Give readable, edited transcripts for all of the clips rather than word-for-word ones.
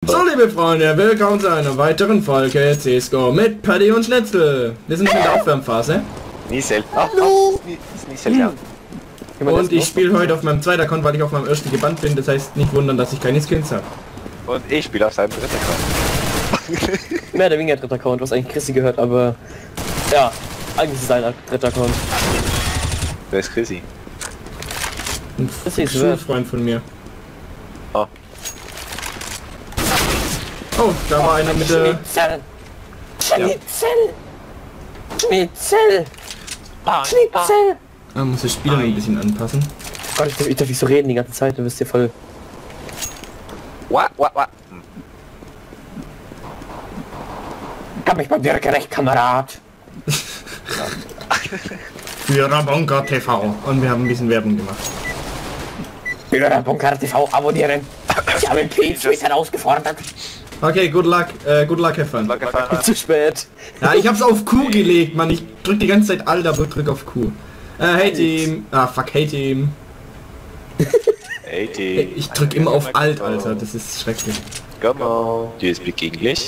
So, liebe Freunde, willkommen zu einer weiteren Folge CSGO mit Paddy und Schnitzel. Wir sind in der Aufwärmphase. Niesel. Hallo! Niesel, ja. Und ich spiele heute auf meinem zweiten Account, weil ich auf meinem ersten gebannt bin. Das heißt, nicht wundern, dass ich keine Skins habe. Und ich spiele auf seinem dritten Account. Mehr oder weniger dritter Account, was eigentlich Chrissy gehört, aber... Ja, eigentlich ist es ein dritter Account. Wer ist Chrissy? Ein Schulfreund von mir. Oh. Oh, da war einer mit der... Schnitzel! Ah, muss das Spiel noch ein bisschen anpassen. Gott, ich darf nicht so reden die ganze Zeit, du bist hier voll... What? Hab mich beim Dirk recht, Kamerad! Für Rabonka TV. Und wir haben ein bisschen Werbung gemacht. Für Bunker TV abonnieren! Ich habe den P-Tweet herausgefordert! Okay, good luck, have fun. Zu spät! Ja, ich hab's auf Q gelegt, Mann. Ich drück die ganze Zeit Alt, aber drück auf Q. Hey Team. Ah, fuck, hey Team. Hey Team. Ich drück immer auf Alt, Alter. Das ist schrecklich. Come on. Do you speak English?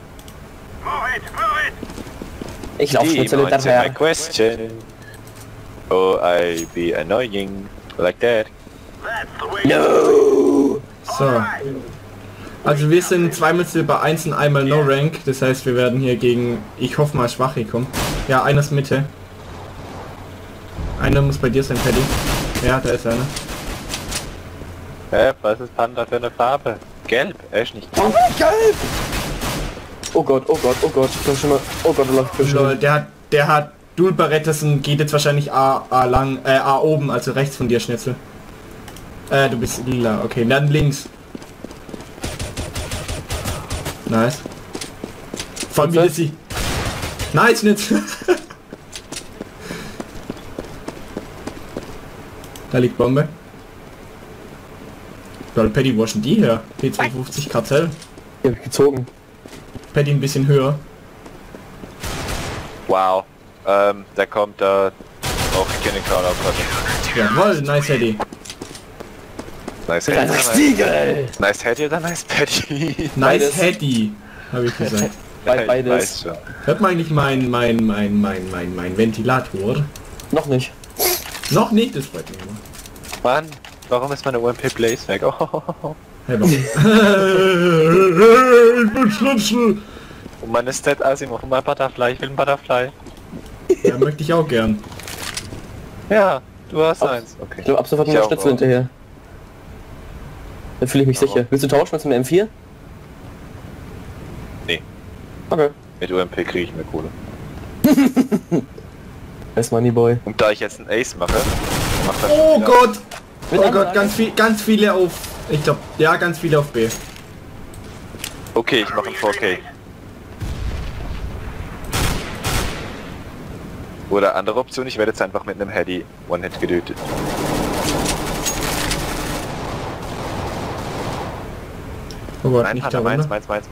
Ich lauf Schnitzel Answer my hinterher. question. Oh, I be annoying. Like that. No! So. Also wir sind zweimal Silber 1 und einmal No Rank. Das heißt, wir werden hier gegen, ich hoffe mal, Schwache kommen. Ja, einer ist Mitte. Einer muss bei dir sein, Paddy. Ja, da ist einer. Was ist Panda für eine Farbe? Gelb? Echt nicht. Oh, gelb! Oh Gott, oh Gott, oh Gott. Ich schon mal... Oh Gott, läuft für Lol, der hat Dual Barettas und geht jetzt wahrscheinlich A lang, A oben, also rechts von dir, Schnitzel. Du bist lila, okay, dann links. Nice. Voll wie sie. Nice, Schnitzel. Da liegt Bombe. Lol, Paddy, wo ist denn die her? P250 Kartell. Die hab ich gezogen. Paddy ein bisschen höher. Wow. Da kommt da auch Kenny Crowd auf. Jawoll, nice Paddy. Nice Head. Stiegel! Nice Head oder nice Paddy? Nice Paddy, habe ich gesagt. Beides. Weiß schon. Hört man eigentlich mein Ventilator? Noch nicht. Noch nicht, das freut mich immer. Mann, warum ist meine UMP Blaze weg? Oh. Hey, warum? Ich bin Schnitzel! Und meine Stat Asimov und mein Butterfly, ich will ein Butterfly. Ja, möchte ich auch gern. Ja, du hast eins. Okay. Ich glaube, ab sofort Ich nur auch, Schnitzel hinterher. Da fühle ich mich sicher. Willst du tauschen mit dem M4? Nee. Okay. Mit UMP kriege ich mehr Kohle. Nice Money Boy. Und da ich jetzt einen Ace mache, macht das Oh schon wieder- Gott! Mit Oh Gott, Ansage. ganz viele auf... Ich glaube, ja, ganz viele auf B. Okay, ich mache ein 4K. Oder andere Option, ich werde jetzt einfach mit einem Heady One-Hit getötet. Oh Gott, Nein, nicht Panda, da meins.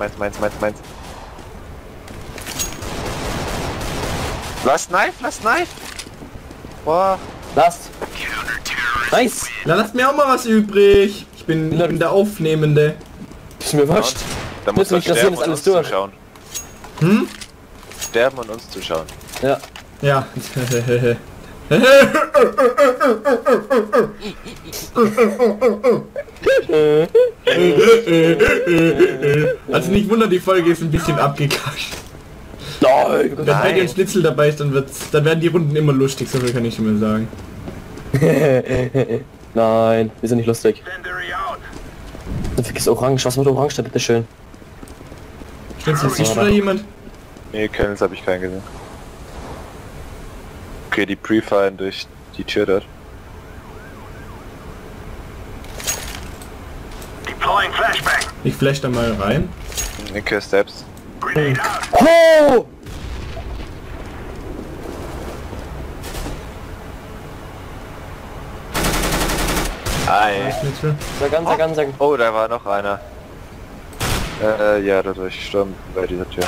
Last Knife! Boah. Last. Nice! Na, lasst mir auch mal was übrig. Ich bin der Aufnehmende. Ist mir wurscht. Da muss man Mich rasieren, sterben ist und alles uns durch. zuschauen. Hm? Sterben und uns zuschauen. Ja. Ja. Also nicht wundern, die Folge ist ein bisschen abgekackt. Nein! Wenn Paddy und Schnitzel dabei ist, dann werden die Runden immer lustig, so viel kann ich schon mal sagen. Nein, wir sind nicht lustig. Dann vergiss Orange. Was mit Orange da bitte schön? Schnitzel, siehst du da jemand? Nee, Kölns habe ich keinen gesehen. Okay, die Pre-Fallen durch die Tür dort. Ich flash da mal rein. Okay, Steps. Oh! Ei. Schnitzel. Ganz. Oh, da war noch einer. Ja, da durch Sturm bei dieser Tür.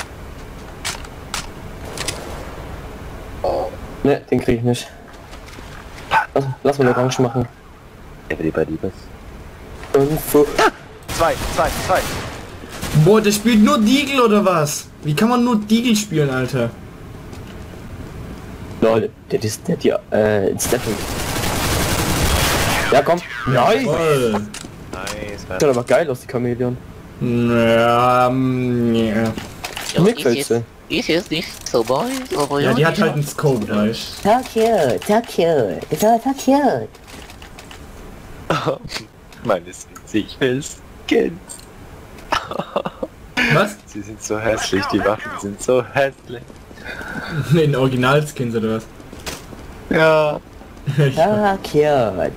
Ne, den krieg ich nicht. Lass mal Orange machen. Everybody was. Info. Zwei. Boah, der spielt nur Deagle oder was? Wie kann man nur Deagle spielen, Alter? Lol, der hat hier, Steffen. Ja, komm. Nice. Voll. Nice, Sieht aber geil aus, die Chamäleon. Ja. Ja, Mixwälze. ist jetzt nicht so boy, aber Ja, die hat halt einen Scope, weißt So cute, so cute. It's all so cute. Meine ich will's Kind. Was? Sie sind so hässlich, die Waffen sind so hässlich. In Originalskins oder was? Ja. So cute.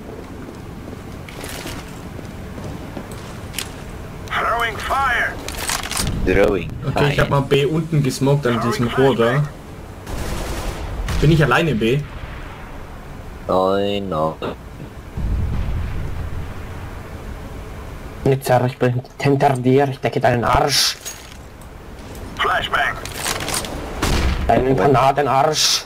Throwing fire! Drawing. Okay, ich hab mal B unten gesmoked an diesem Rohr da. Bin ich alleine B? I know. Nicht ich bin hinter dir, ich decke deinen Arsch. Flashbang! Deinen Granatenarsch.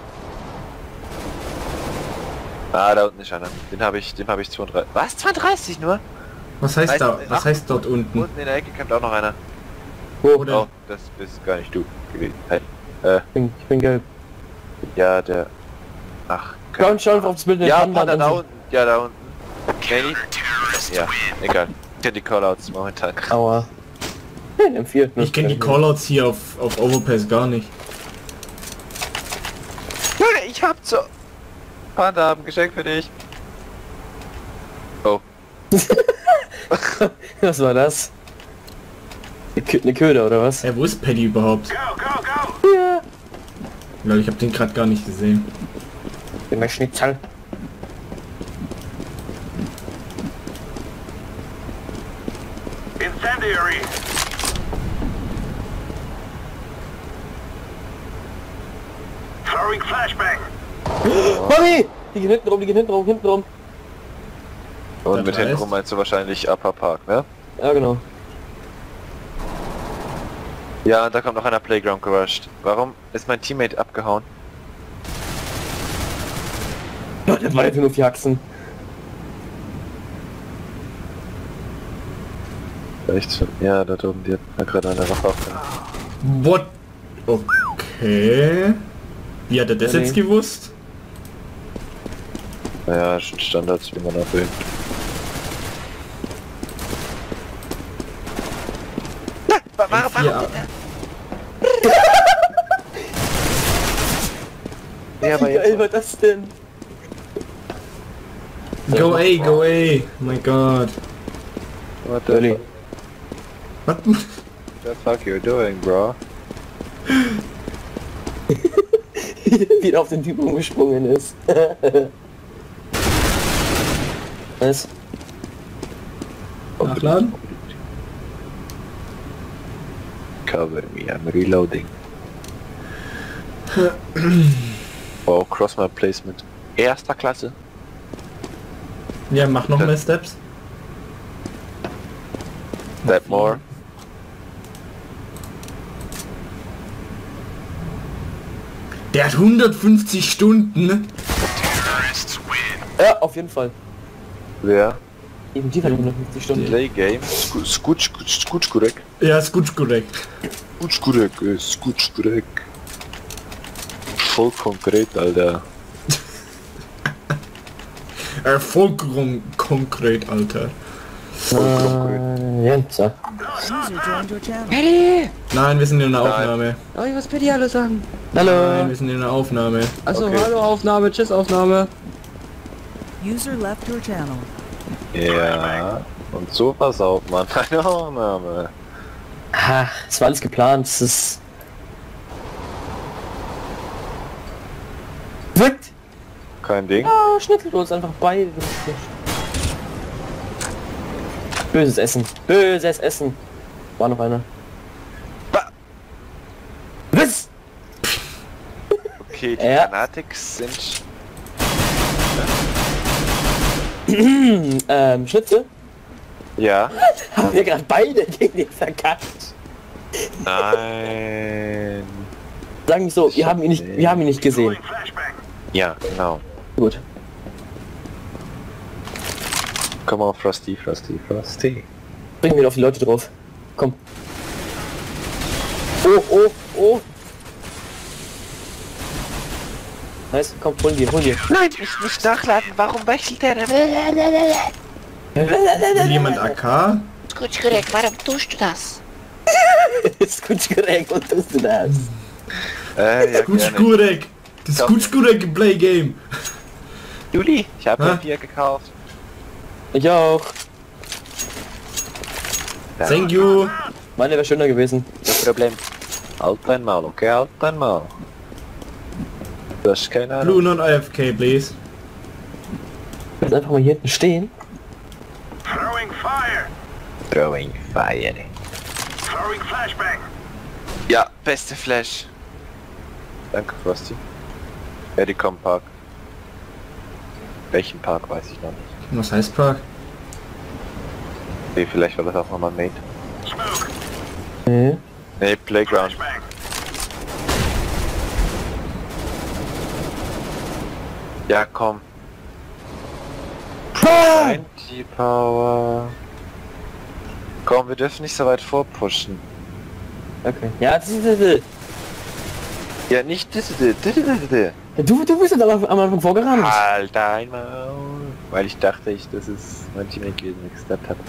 Ah, da unten ist einer. Den habe ich 32. Was? 32 nur? Was heißt da? Was Ach, heißt dort unten? Unten in der Ecke kämpft auch noch einer. Oder? Oh, das bist gar nicht du gewesen. Hey. Ich bin gelb. Ja, der... Ach, Komm schon aufs Bild. ja, Mann, da unten. Ja, da unten. Nee, nicht. Ja, egal. Ich kenn die Callouts momentan. Aua. Den vierten. Ich kenne die Callouts hier auf Overpass gar nicht. Junge, ich hab so... Panda, hab ein Geschenk für dich. Oh. Was war das? Eine Köder oder was? Wo ist Paddy überhaupt? Go, go, go! Ja. Lol, ich hab den gerade gar nicht gesehen. Bin mein Schnitzel. Incendiary! Throwing flashbang! Mami! Die gehen hinten rum, hinten rum. Und Das mit hinten heißt? rum meinst du wahrscheinlich Upper Park, ne? Ja, genau. Ja, und da kommt noch einer Playground gerusht. Warum ist mein Teammate abgehauen? Ja, der war jetzt nur 4 Achsen. Echt? Ja, da oben, die hat gerade eine Waffe aufgehauen. What? Okay. Wie hat er das Ja, jetzt nee. gewusst? Naja, schon Standards, wie man auch will. Ja, Ja, aber Wie geil war das denn? go A, go A. My God. What the, Early. What? the fuck you doing, bro? Wie er auf den Typ umgesprungen ist. Was? Nachladen? Cover me, I'm reloading. Wow, Crossmap Placement. Erster Klasse. Ja, mach noch mehr Steps. That more. Der hat 150 Stunden. Ja, auf jeden Fall. Wer? Eben die hat 150 Stunden. Play Game. Skutschkurek. Ja, ist gut korrekt. Skutschkurek. Voll konkret, Alter. Voll konkret, Alter. Jetzt. User joined your channel. Nein, wir sind in der Aufnahme. Oh, ich muss Paddy Hallo sagen. Nein, Hallo. wir sind in der Aufnahme. Also Okay. Hallo Aufnahme, Tschüss Aufnahme. User left your channel. Ja. Und so versaut man eine Aufnahme. Ach, es war alles geplant. Es ist... Wirkt! Kein Ding. Ah, schnittelt uns einfach beide. Böses Essen. Böses Essen. War noch einer. Ba- Was? Okay, die Ja. Fanatics sind... Schnitzel? Ja. Haben wir gerade beide gegen den verkackt. Nein. Sagen nicht so, wir haben ihn nicht gesehen. Throwing flashbang! Ja, genau. Gut. Komm on, Frosty. Bringen wir auf die Leute drauf. Komm. Oh. Nice, komm, hol dir. Nein, nicht nachladen. Warum wechselt der? Will jemand AK? Skutschkurek, warum tust du das? Skutschkurek, und tust du das? Ja, gerne. Skutschkurek! Das Skutschkurek Play Game! Juli, ich habe Hä? ein Bier gekauft. Ich auch. Ja, Thank you! Meine wäre schöner gewesen. kein Problem. Halt dein Maul, okay? Halt dein Maul. Du hast keine Ahnung. Blue non AFK, please. Jetzt einfach mal hier hinten stehen. Throwing fire. Throwing fire. Throwing flashbang. Ja, beste Flash. Danke, Frosty. Edicom Park. Welchen Park weiß ich noch nicht. Was heißt Park? Okay, vielleicht war das auch nochmal Mate. Smoke. Nee. Nee, Playground. Flashbang. Ja, komm. Anti-Power. Komm, wir dürfen nicht so weit vorpushen. Okay. Ja, das ist... Ja, nicht das. Du bist jetzt aber am Anfang vorgerannt. Halt dein Maul. Weil ich dachte, das ist mein Teammate gesteppt hat.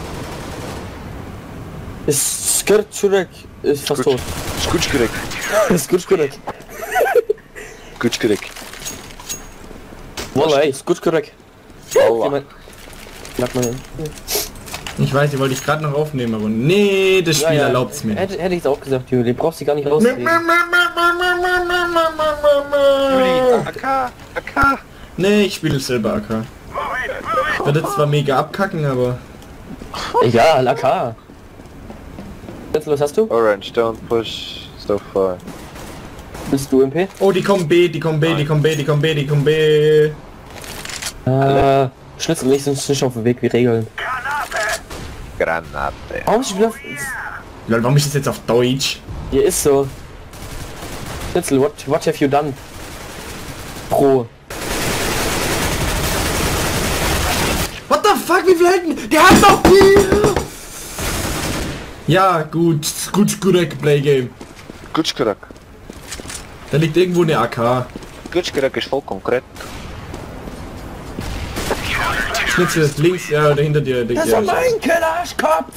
Skutschkurek ist fast tot. Skutschkurek. Skutschkurek. Skutschkurek. Wallah, ey, Skutschkurek. Wallah. Sag mal hin. Ich weiß, die wollte ich gerade noch aufnehmen, aber nee, das Spiel erlaubt's mir. Hätte ich auch gesagt, Juli, brauchst du gar nicht rausreden. Juli, AK. Nee, ich spiele selber AK. Ich werde zwar mega abkacken, aber... Egal, AK. Was hast du? Orange, don't push so far. Bist du MP? Oh, die kommen B. Schnitzel nicht, sonst nicht auf dem Weg, wie regeln. Granate. Warum ist wieder... Lol, warum ist das jetzt auf Deutsch? Hier ist so. Schnitzel, what have you done? Pro. What the fuck, wie viel hätten? Der hat doch... Ja, gut. Skutschkurek Play Game. Skutschkurek. Da liegt irgendwo eine AK. Skutschkurek ist voll konkret. Schnitzel, links, ja, oder hinter dir. Das war mein Kellerarschkopf!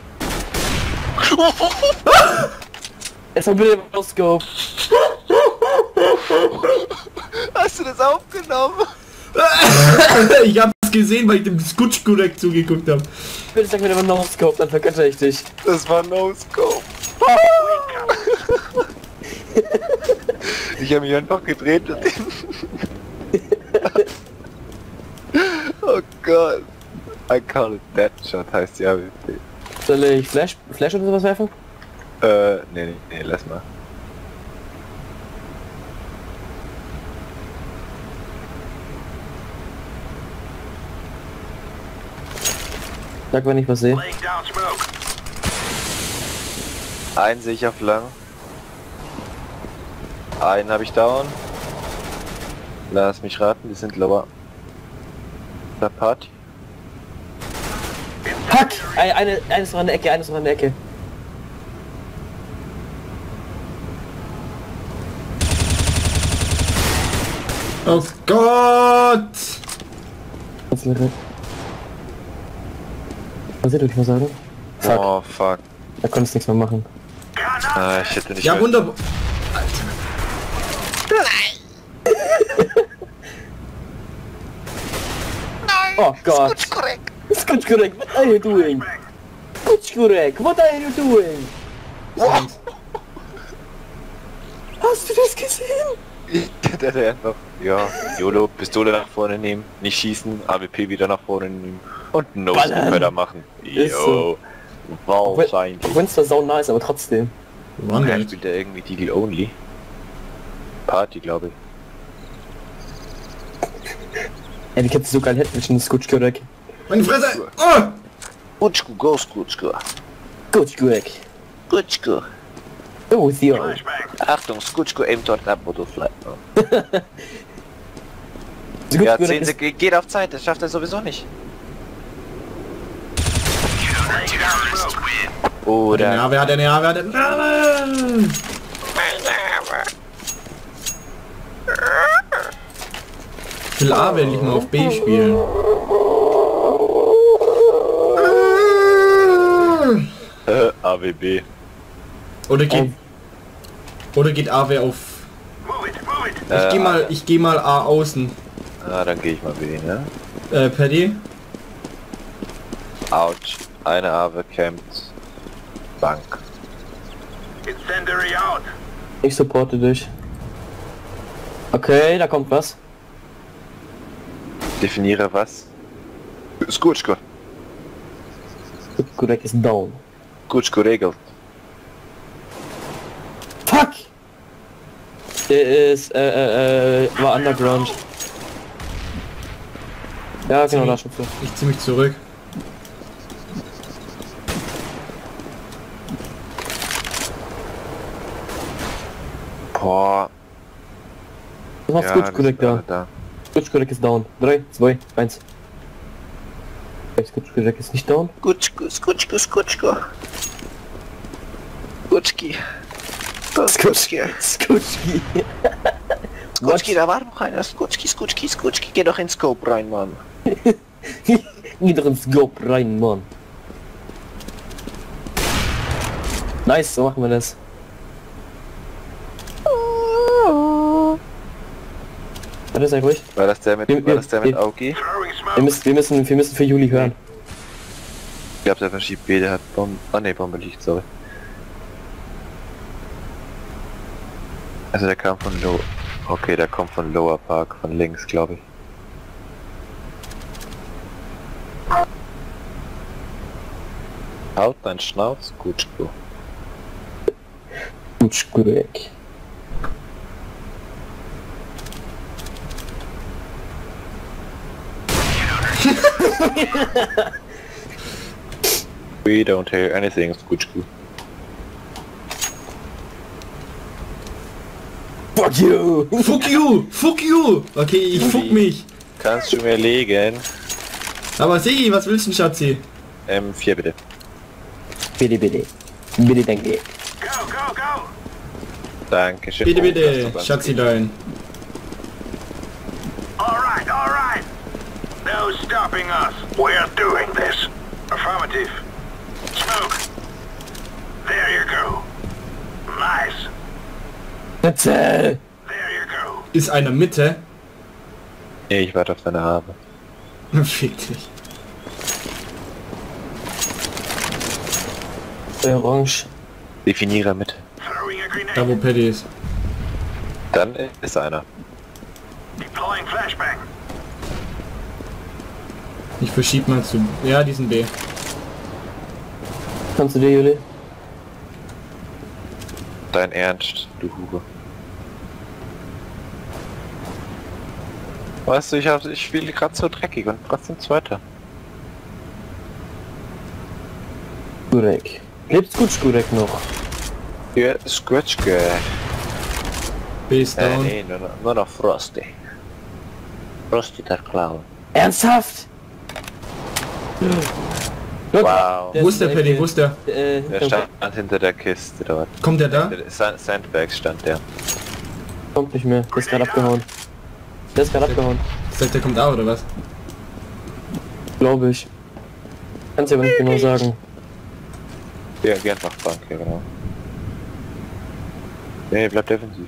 Jetzt mal bitte No-Scope. Hast du das aufgenommen? Ich hab's gesehen, weil ich dem Skutschkurek zugeguckt habe. Bitte sag mir immer No-Scope, dann vergötter ich dich. Das war No-Scope. Ich habe mich einfach gedreht und oh Gott. I call it Deadshot heißt die AWP. Soll ich Flash oder sowas werfen? Nee, lass mal. Sag, wenn ich was sehe. Laying down smoke. Einen sehe ich auf lang. Einen habe ich down. Lass mich raten, die sind lower. Der Party. Fuck! Eines noch an der Ecke, Oh Gott! Was seht ihr, ich mal sagen? Fuck, Oh fuck. da konntest du nichts mehr machen. Ah, ich hätte nicht Ja, mehr. wunderbar. Oh Gott! Skutschkurek, what are you doing? Skutschkurek, what are you doing? Hast du das gesehen? Der hätte einfach, ja, YOLO, Pistole nach vorne nehmen, nicht schießen, AWP wieder nach vorne nehmen und einen No-Scope machen. Ist Yo, wahrscheinlich. Auch wenn es zwar sau nice, aber trotzdem. Wann Er halt? spielt ja irgendwie Deagle Only. Party, glaube ich. Ja, die kannst du so geil hätten mit dem Skutschkurek. Meine Fresse! Oh! Skutschku, go Skutschku. Skutschkurek. Skutschku. Go with you. Flashbang. Achtung, Skutschku aim dort ab, wo du flight. Ja, 10 Sekunden, geht auf Zeit, das schafft er sowieso nicht. Laying down smoke. Oder... Ja, wer hat denn? Ja, wer hat denn? Ich will A, wenn ich mal auf B spielen. AWB. Oder geht AW auf... Move it, move it. Ich geh mal A außen. Dann gehe ich mal B, ne? Paddy? Ouch. Eine AW campt. Bank. Incendiary out. Ich supporte dich. Okay, da kommt was. Definiere was. Skutschko. Kurek ist down. Skutschko regelt. Fuck! Der ist, war underground. Ja, genau, da schon. Ich zieh mich zurück. Boah. Du hast Skutschkurek da. Skutschkurek ist down. 3, 2, 1. Skutschkurek ist nicht down. Skutschko. Skutschki. Skutschki. Skutschki. Skutschki, da war noch einer. Skutschki, geh doch ins Scope rein, Mann. Geh doch ins Scope rein, Mann. Nice, so machen wir das. Warte, sei ruhig. War das der mit Augi? Throwing smoke. Wir müssen für Juli hören. Ich glaube, der verschiebt B, der hat Bombe. Ah ne, Bombe liegt, sorry. Also der kam von Low. Okay, der kommt von Lower Park, von links, glaube ich. Haut dein Schnauz, Skutschko. Skutschkurek. We don't hear anything, Skutschko. Fuck you! Fuck you! Fuck you! Okay, ich fuck mich. Kannst du mir legen? Aber Sigi, was willst du, Schatzi? M4 bitte. Bitte, bitte. Bitte, danke. Go. Dankeschön. Bitte, Oh, bitte, das ist Schatzilein. All right. No stopping us. We're doing this. Affirmative. Smoke. There you go. Nice. Bitte! There you go. Ist einer Mitte? Nee, ich warte auf deine Habe. Fick dich. Orange. Definiere Mitte. Throwing a grenade. Da wo Paddy ist. Dann ist einer. Deploying flashbang. Ich verschieb mal zu... Ja, diesen B. Kannst du dir, Juli? Dein Ernst, du Hure. Weißt du, ich spiele gerade so dreckig und trotzdem Zweiter. Skutschkurek. Lebt Skutschkurek noch? Ja, Skutschke. B ist down. Nee, nur noch Frosty. Frosty der Clown. Ernsthaft? Wow. Der Wo ist der Paddy? Wo ist der? Der stand hinter der Kiste dort. Kommt der da? Der Sandbags stand der. kommt nicht mehr. Der ist gerade abgehauen. Der ist gerade abgehauen. Sagt der kommt A oder was? Glaube ich. Kannst du aber nicht genau sagen. Ja, geh einfach Bank, ja genau. Nee, bleib defensiv.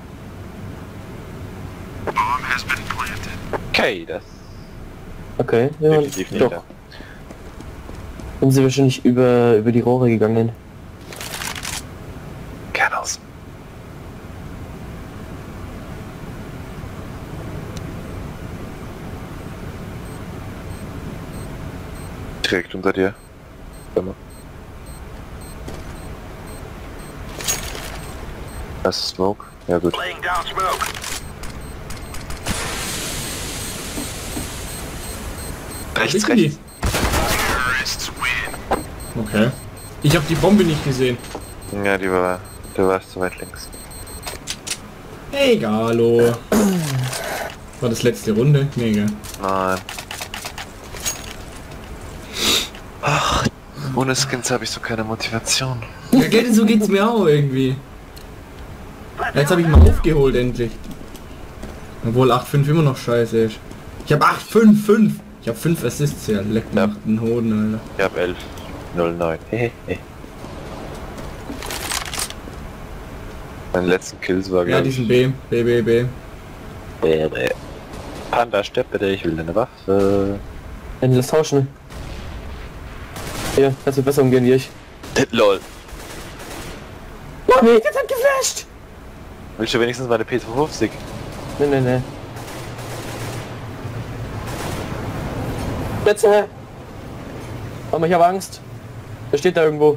Okay, das Okay, ja, definitiv nicht. doch. Da. Sind sie wahrscheinlich über die Rohre gegangen. Kernels. Direkt unter dir. Immer. Das ist Smoke. Ja gut. Laying down smoke. Rechts, Sind die? rechts. Okay. Ich habe die Bombe nicht gesehen. Ja, du warst zu weit links. Egalo. War das letzte Runde? Nee, gell? Nein. Ach, Ohne Skins habe ich so keine Motivation. Ja, Geld, so geht's mir auch irgendwie. Jetzt habe ich mal aufgeholt endlich. Obwohl 8-5 immer noch scheiße ist. Ich habe 8-5-5. Ich habe 5 Assists, ja. Leck mir den Hoden, Alter. Ich habe 11-0-9. Meine letzten Kills war Ja, diesen B. B. Panda, stirb bitte, ich will eine Waffe. Wenn das tauschen. Ja, kannst du besser umgehen wie ich. LOL. Oh nee, jetzt hat geflasht! Willst du wenigstens meine P250? Nee. Plätze! Aber ich habe Angst. Der steht da irgendwo.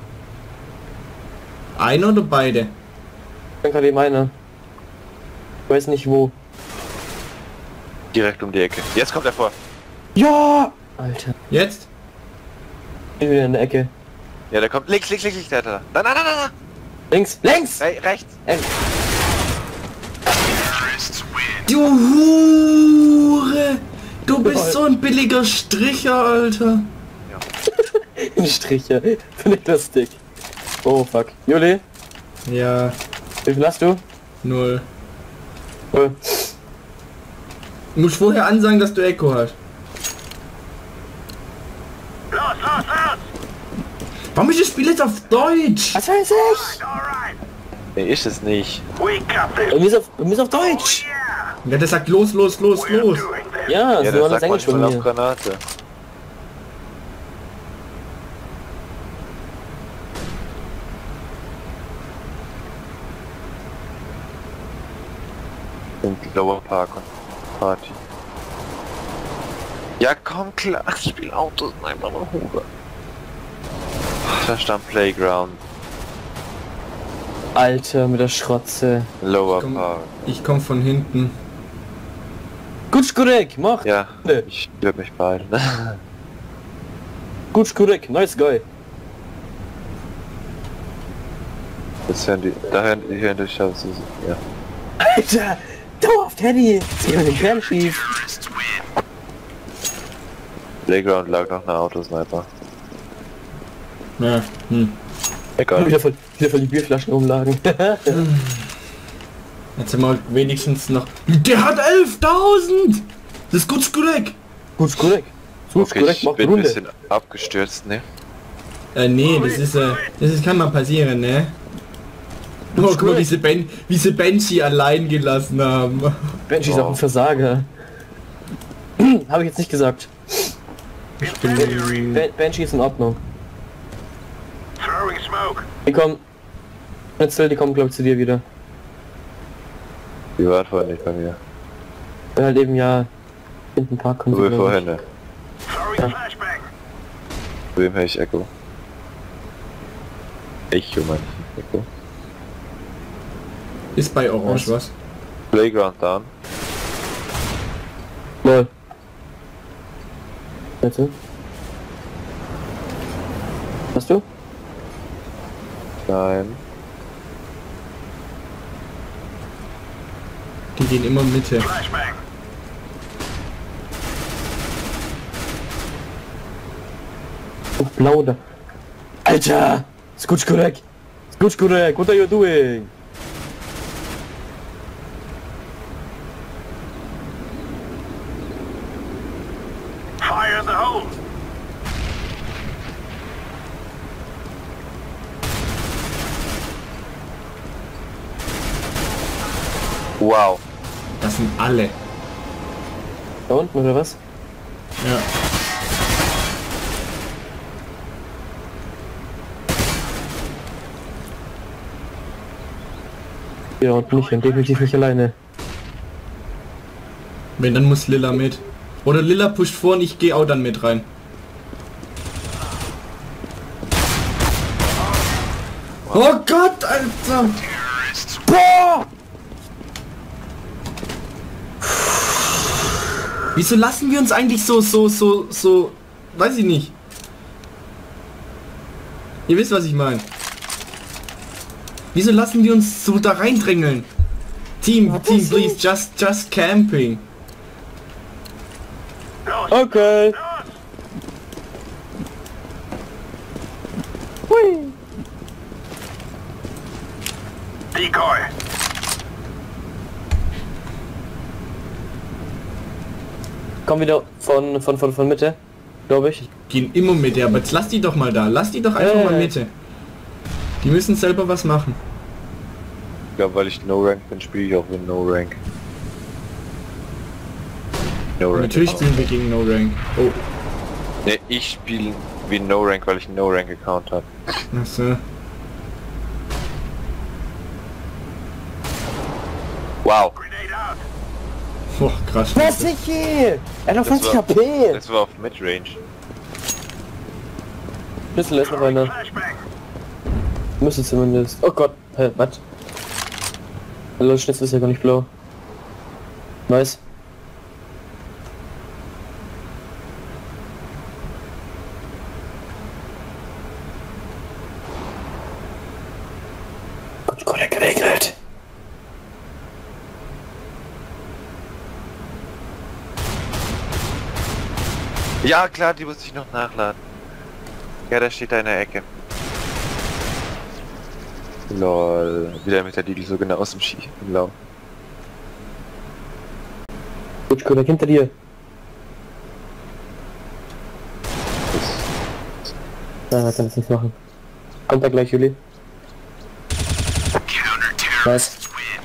Einer oder beide? Ich bin gerade eben einer. Ich weiß nicht wo. Direkt um die Ecke. Jetzt kommt er vor. Ja! Alter. Jetzt? Ich bin wieder in der Ecke. Ja, der kommt links, da. Nein. Links! Rechts. Du Hure! Du bist so ein billiger Stricher, Alter. Striche. Finde ich lustig. Oh fuck. Juli, Ja, wie viel hast du? 0. Oh. Du musst vorher ansagen, dass du Echo hast. Los! Warum ist das Spiel jetzt auf Deutsch? Was weiß ich? Alright! Nee, ist es nicht. We got this! Bei mir ist auf Deutsch. Yeah! Ja, der sagt los. We're doing this! Ja, Ja, so war das das sagt Englisch manchmal von auf mir. Granate. Und Lower Park und Party. Ja, komm klar, ich spiel Autos, einfach mal Huber. Da stand Playground, Alter, mit der Schrotze. Lower Komm. Park. Ich komm von hinten. Gut, Skurek, mach. Ja, Nee. ich würde mich beeilen. Gut, Skurek, nice guy. Jetzt hören die, da hören die Scheiße. Ja. Alter, dauerhaft Handy. Sie haben den Kern schief. Playground lag noch eine Autosniper. Ja, Egal. Wieder voll die Bierflaschen rumlagen. Jetzt haben wir wenigstens noch... Der hat 11.000! Das ist gut, Skurek! Gut, Skurek. Gut, Okay, Skurek, ich macht bin ein Runde. bisschen abgestürzt, ne? Nee, das kann mal passieren, ne? Oh, guck mal, wie sie Banshee allein gelassen haben. Benji ist auch ein Versager. Habe ich jetzt nicht gesagt. Benji ist in Ordnung. Throwing smoke! Die kommen... Die kommen, glaube ich, zu dir wieder. Die waren vorher nicht bei mir. Weil halt eben ja... Hinten Park kommt. Du sie, glaub vorher ich. ne? Throwing flashbang! Wem höre ich Echo? Echo meine ich, Echo. Ist bei Orange was? Playground down. Lol. Bitte? Hast du? Nein. Die gehen immer Mitte. Flashbang! Oh, blau da. Alter! Scooch Skurek! Scooch Skurek, what are you doing? Fire in the hole! Wow. Das sind alle. Da unten oder was? Ja. Ja, und nicht, und definitiv nicht alleine. Wenn, dann muss Lilla mit. Oder Lilla pusht vor und ich gehe auch dann mit rein. Oh Gott, Alter! Boah! Wieso lassen wir uns eigentlich so, weiß ich nicht. Ihr wisst, was ich meine. Wieso lassen wir uns so da reindrängeln? Team, please, just camping. Los! Okay. Los! Decoy. Komm wieder von Mitte, glaube ich. Gehen immer Mitte, aber jetzt lass die doch mal da. Lass die doch einfach mal Mitte. Die müssen selber was machen. Ja, weil ich No-Rank bin, spiele ich auch mit No-Rank. No-Rank. Natürlich spielen wir gegen No Rank. Oh, Ne, ich spiele wie No-Rank, weil ich einen No-Rank-Account habe. achso. Wow. Grenade out. Boah, krass. Was ich hier? Er hat noch 50 HP. Das war auf Midrange. Schlüssel ist noch einer. Flashbang. Müsste zumindest. Oh Gott. Hä, was? Hallo, Schnitzel ist ja gar nicht blau. Nice. Gut geregelt. Ja klar, die muss ich noch nachladen. Ja, da steht da in der Ecke. Lol, wieder mit der Lidl so genau aus dem Ski. Blau. Gut, hinter dir. Ja, er kann das nicht machen. Kommt da gleich, Juli. Nice.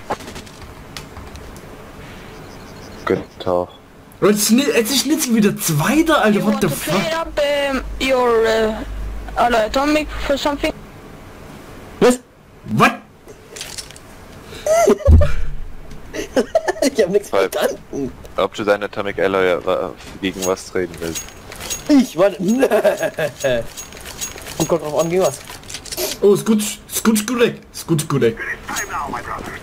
Guten Tag. Und jetzt ist Schnitzel wieder Zweiter, Alter. You What want the to fuck? trade up your atomic for something? Was? What? Ich hab nichts Weil- verstanden. Ob du deinen Atomic Alloy gegen was treten willst? Ich war... Und kommt drauf an, gegen was. Oh, Skutschgurek. Skutschgurek. Time now, my brother.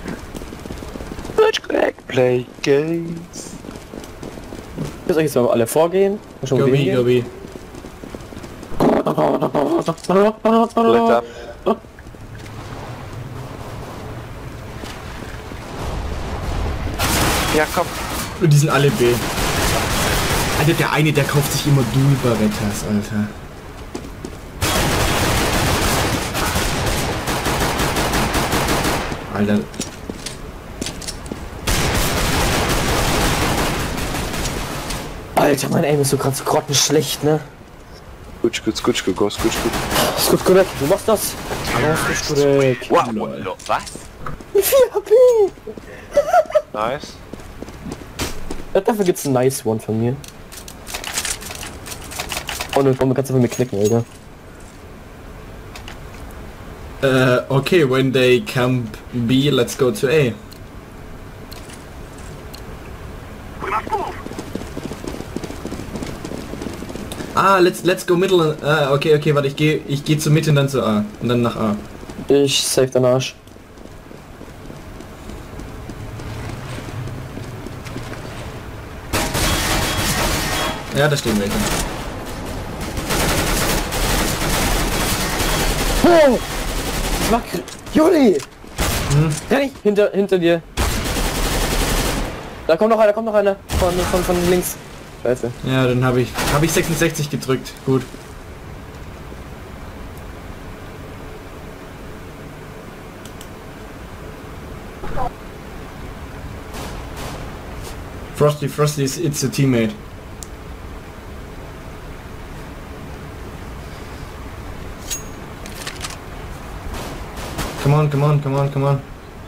Play games. Soll ich jetzt mal alle vorgehen? Schon Gobi, hingehen? Gobi. Split up. Ja, komm. Und die sind alle B. Alter, der eine, der kauft sich immer Dual-Barettas, Alter. Alter. Alter, mein Aim ist so gerade so grottenschlecht, ne? Gut, go, gut. Ist gut korrekt, du machst das. Hallo, ist gut korrekt. Wow, was? 4 HP! Nice. Ja, dafür gibt's einen Nice One von mir. Oh, eine Bombe kannst du von mir knicken, Alter. Okay, when they camp B, let's go to A. We must move. Ah, let's go middle. Ah, okay, warte, ich geh zur Mitte und dann zu A. Und dann nach A. Ich save deinen Arsch. Ja, da stehen welche. Oh! Mach... Juli! Renn ich! Hinter dir. Da kommt noch einer, Von links. Scheiße. Ja, dann habe ich 66 gedrückt. Gut. Frosty, it's a teammate. Come on.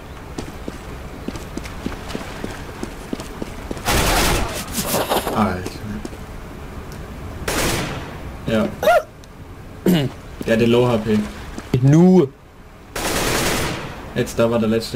Alter. Ja. Der hatte Low HP. Nu! Jetzt da war der letzte.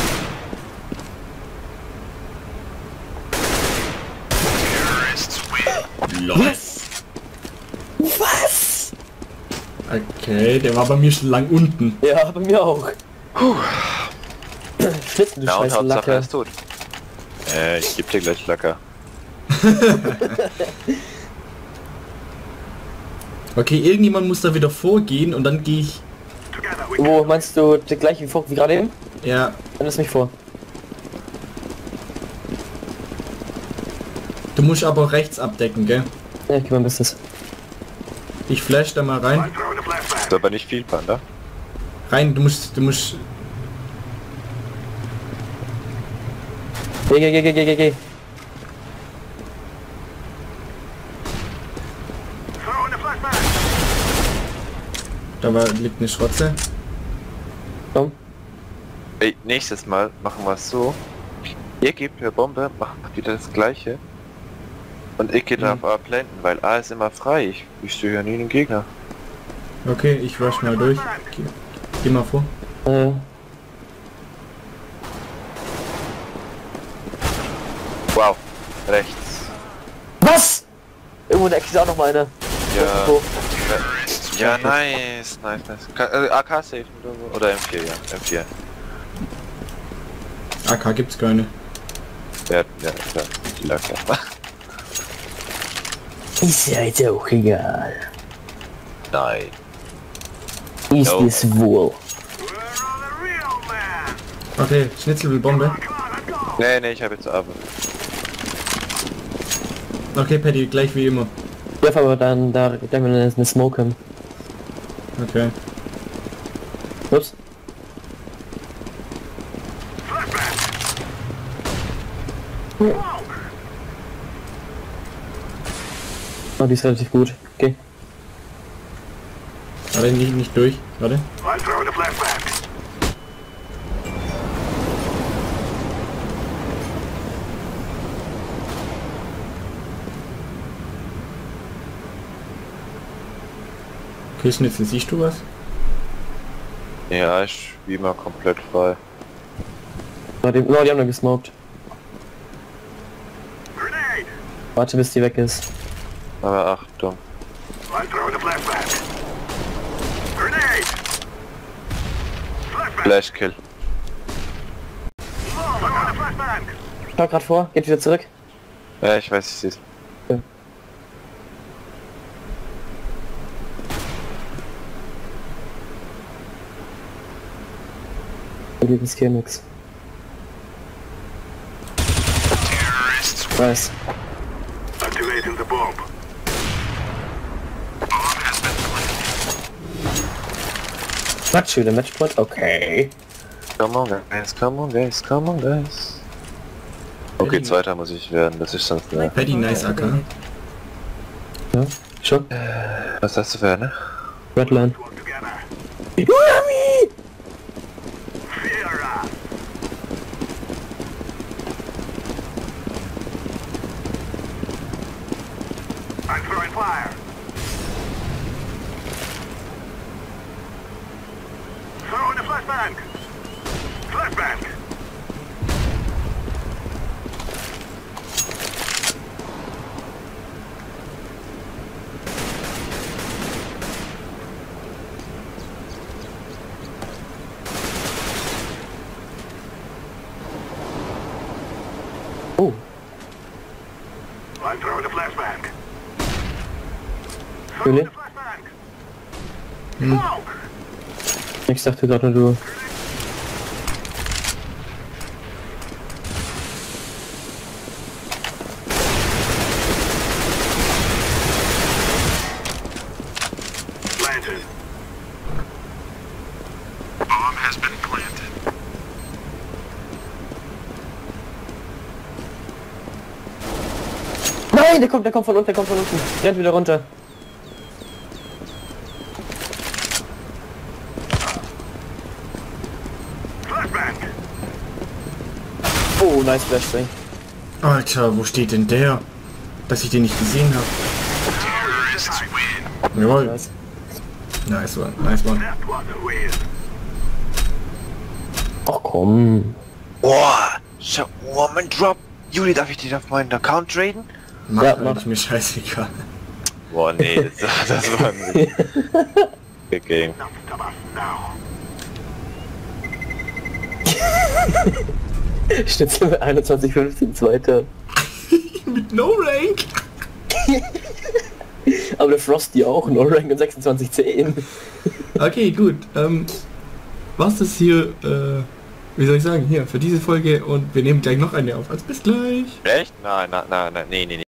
Was? Okay, der war bei mir schon lang unten. Ja, bei mir auch. Schnitzel, du Ja, und scheiß Hauptsache er Lacke. ist tot. Ich geb dir gleich Lacker. Okay, irgendjemand muss da wieder vorgehen und dann gehe ich... Together we Wo meinst du der gleiche wie gerade eben? Ja, Dann lass mich vor. du musst aber auch rechts abdecken, gell? Ja, ich geh mein Bestes. Ich flash da mal rein. I'm throwing a flashbang. Ist aber nicht viel, Panda. Rein, du musst... Geh. Throw in the flashbang. Liegt eine Schrotze. Komm. Ey, nächstes Mal machen wir es so. Ihr gebt mir Bombe, macht wieder das gleiche. Und ich gehe auf A blenden, weil A ist immer frei. Ich stehe ja nie den Gegner. Okay, ich rush mal durch. Geh mal vor. Wow, rechts. Was? Irgendwo in der Ecke ist auch noch mal einer. Ja. Wo? Ja, nice. AK safe oder so. Oder M4, ja. M4. AK gibt's keine. Ja, klar. Die lag ja. Ist ja jetzt auch egal. Nein. Ist No. es wohl. We're on the real man. Okay, Schnitzel will Bombe. Come on, let's go. Nee, ich habe jetzt Arbeit. Okay, Paddy, gleich wie immer. Ja, aber dann da gleich mal eine Smoke haben. Okay. Ups. Oh, die ist relativ gut. Okay. Warte, nicht durch. Warte. I'm throwing the flashbang. Okay, Schnitzel, siehst du was? Ja, ich spiele mal komplett frei. Oh, die haben noch gesmoked. Grenade. Warte, bis die weg ist. Aber Achtung. I'm throwing the flashbang. Grenade. Flashbang. Flashkill. I'm on the flashbang. Schau grad vor, geht wieder zurück. Ja, ich weiß, ich sehe es. Da riskieren nix. Nice. Activating the bomb. Matchshooter, Matchpoint, okay. Come on guys, come on guys, come on guys. Okay, zweiter muss ich werden, das ist sonst ne. Paddy, nice AK. Ja, schon. Was hast du für eine? Redline. Work together. Yummy! Fear us. I'm throwing fire. Throw in the flashbang. Flashbang. Oh, I'm throwing the flashbang. Throw Really? in the flashbang. Smoke. ich dachte gerade nur du. Planted. Bomb has been planted. Nein, der kommt von unten, Rennt wieder runter. Flashbang. Oh, nice Flashbang. Alter, wo steht denn der? Dass ich den nicht gesehen habe. Jawohl. Nice. Nice one, nice one. That was a win. Ach komm. Boah, mein Drop. Juli, darf ich dich auf meinen Account traden? Mach Ja, eigentlich mach. mir scheißegal. Boah, nee, das war ein Big Game. Now stop us now. Schnitzel mit 21,15 Zweiter. Mit No Rank. Aber der Frosty auch, No Rank und 26,10. Okay, gut. Was das hier, wie soll ich sagen, hier für diese Folge und wir nehmen gleich noch eine auf. Also bis gleich. Echt? Nein, nee.